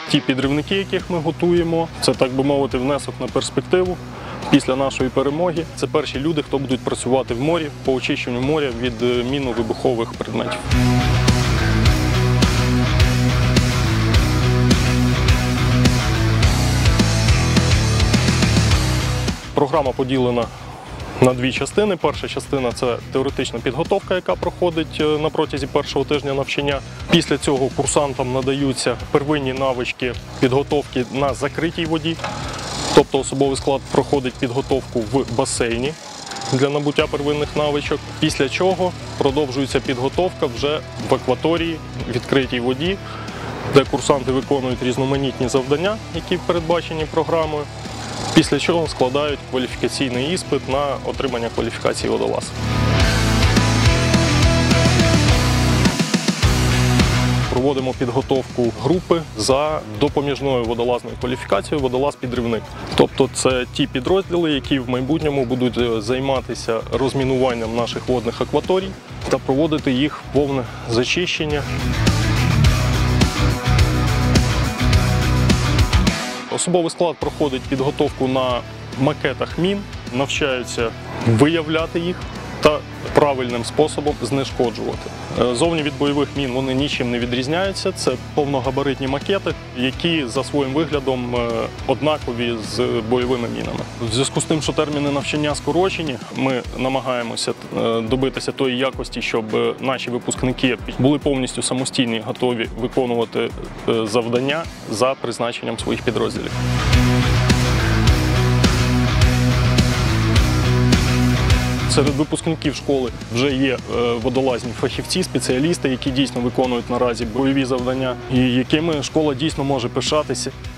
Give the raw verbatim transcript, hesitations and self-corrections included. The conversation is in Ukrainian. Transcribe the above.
ті підривники, яких ми готуємо. Це, так би мовити, внесок на перспективу. Після нашої перемоги це перші люди, хто будуть працювати в морі по очищенню моря від мінно-вибухових предметів. Програма поділена на дві частини. Перша частина – це теоретична підготовка, яка проходить на протязі першого тижня навчання. Після цього курсантам надаються первинні навички підготовки на закритій воді. Тобто особовий склад проходить підготовку в басейні для набуття первинних навичок. Після чого продовжується підготовка вже в акваторії, відкритій воді, де курсанти виконують різноманітні завдання, які передбачені програмою. Після чого складають кваліфікаційний іспит на отримання кваліфікації водолаза. Проводимо підготовку групи за допоміжною водолазною кваліфікацією водолаз-підривник. Тобто це ті підрозділи, які в майбутньому будуть займатися розмінуванням наших водних акваторій та проводити їх повне зачищення. Особовий склад проходить підготовку на макетах мін, навчаються виявляти їх та правильним способом знешкоджувати. Зовні від бойових мін вони нічим не відрізняються. Це повногабаритні макети, які за своїм виглядом однакові з бойовими мінами. В зв'язку з тим, що терміни навчання скорочені, ми намагаємося добитися тої якості, щоб наші випускники були повністю самостійні, готові виконувати завдання за призначенням своїх підрозділів. Серед випускників школи вже є водолазні фахівці, спеціалісти, які дійсно виконують наразі бойові завдання і якими школа дійсно може пишатися.